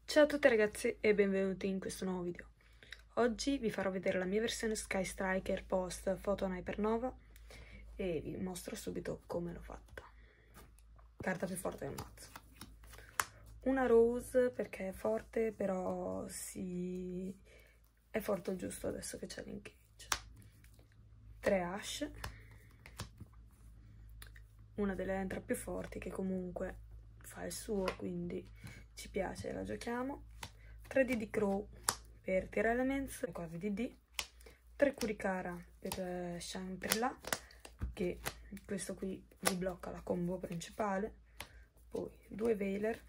Ciao a tutti ragazzi e benvenuti in questo nuovo video. Oggi vi farò vedere la mia versione Sky Striker post Photon Hypernova e vi mostro subito come l'ho fatta. Carta più forte del mazzo. Una Rose perché è forte, però è forte il giusto adesso che c'è l'engage. 3 Ash, una delle entra più forti che comunque fa il suo, quindi ci piace, la giochiamo. 3 DD Crow per Tier Elements, 4 DD, 3 Kurikara per Shangri-La, che questo qui vi blocca la combo principale, poi 2 Veiler,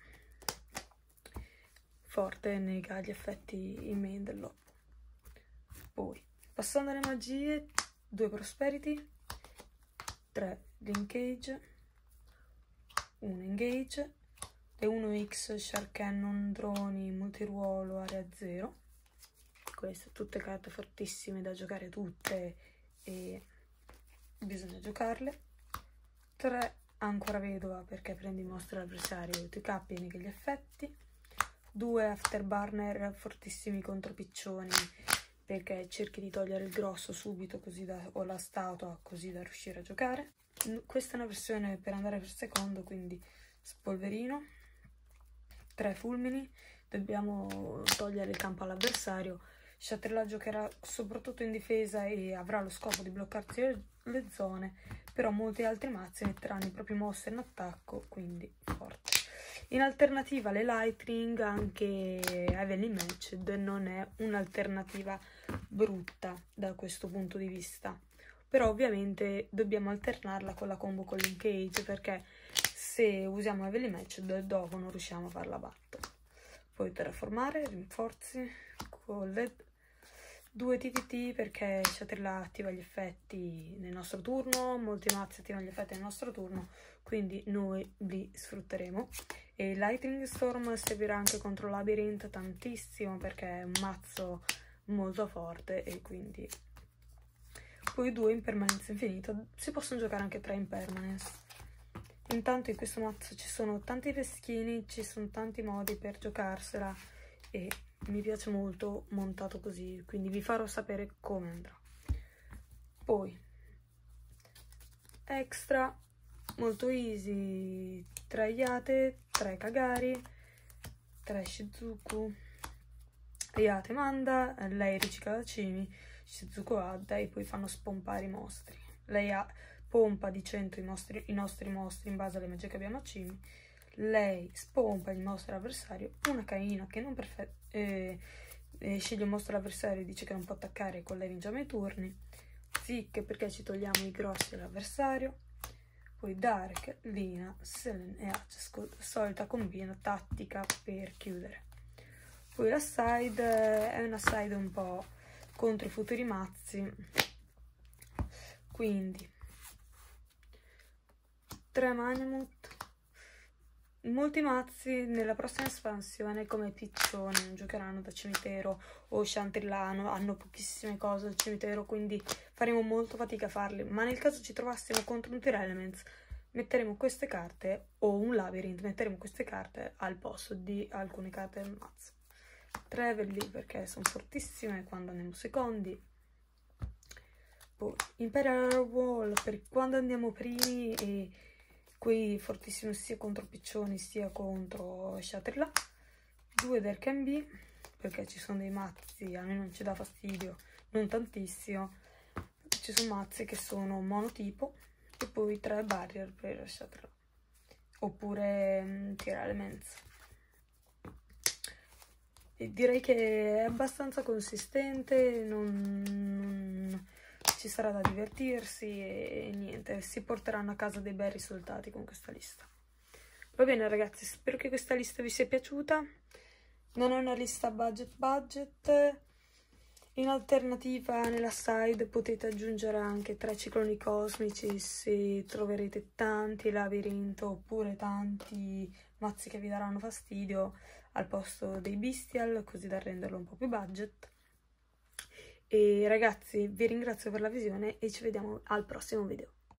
forte, nega gli effetti in main dell'oppo. Poi, passando alle magie, 2 Prosperity, 3 Linkage, 1 Engage, le 1x Shark Cannon, droni, multiruolo, area 0. Queste tutte carte fortissime da giocare tutte e bisogna giocarle. 3 Ancora Vedova perché prendi mostra l'avversario, ti cappi e nega gli effetti. 2 Afterburner fortissimi contro piccioni perché cerchi di togliere il grosso subito così o la statua così da riuscire a giocare. Questa è una versione per andare per secondo, quindi spolverino. 3 fulmini, dobbiamo togliere il campo all'avversario. Shangri-La giocherà soprattutto in difesa e avrà lo scopo di bloccarsi le zone, però molti altri mazzi metteranno i propri mostri in attacco, quindi forte. In alternativa le Lightning, anche Heavenly Matched non è un'alternativa brutta da questo punto di vista, però ovviamente dobbiamo alternarla con la combo con l'Engage, perché se usiamo Heavenly Matched dopo non riusciamo a farla battere. Poi terraformare, rinforzi, con le 2 TTT perché Shangri-La attiva gli effetti nel nostro turno, molti mazzi attivano gli effetti nel nostro turno, quindi noi li sfrutteremo. E Lightning Storm servirà anche contro Labyrinth tantissimo perché è un mazzo molto forte e quindi... Poi 2 Impermanence Infinita, si possono giocare anche 3 Impermanence. Intanto in questo mazzo ci sono tanti peschini, ci sono tanti modi per giocarsela e mi piace molto montato così, quindi vi farò sapere come andrà. Poi extra, molto easy, 3 Yate, 3 Kagari, 3 Shizuku, Yate manda, lei ricicla da Cimi, Shizuku adda e poi fanno spompare i mostri. Lei pompa di 100 i nostri mostri in base alle magie che abbiamo a Cimi. Lei spompa il mostro avversario, una Kaina che non sceglie il mostro avversario e dice che non può attaccare, con lei vinciamo i turni. Zic perché ci togliamo i grossi dell'avversario. Poi Dark, Lina, Selen e Hatch, solita combina tattica per chiudere. Poi la side è una side un po' contro i futuri mazzi, quindi 3 Manimut. Molti mazzi nella prossima espansione come piccioni non giocheranno da cimitero o Shangri-La, hanno pochissime cose al cimitero, quindi faremo molto fatica a farli, ma nel caso ci trovassimo contro un Tier Elements metteremo queste carte, o un Labyrinth, metteremo queste carte al posto di alcune carte del mazzo. 3 Evelyn perché sono fortissime quando andiamo secondi. Poi Imperial Wall per quando andiamo primi e qui fortissimo sia contro piccioni sia contro Shangri-La. 2 del Can-B perché ci sono dei mazzi, a me non ci dà fastidio, non tantissimo, ci sono mazzi che sono monotipo. E poi 3 Barrier per Shangri-La oppure Tier Elements. E direi che è abbastanza consistente, non ci sarà da divertirsi e niente, si porteranno a casa dei bei risultati con questa lista. Va bene ragazzi, spero che questa lista vi sia piaciuta. Non è una lista budget. In alternativa nella side potete aggiungere anche 3 cicloni cosmici se troverete tanti labirinti oppure tanti mazzi che vi daranno fastidio al posto dei bestial, così da renderlo un po' più budget. E ragazzi vi ringrazio per la visione e ci vediamo al prossimo video.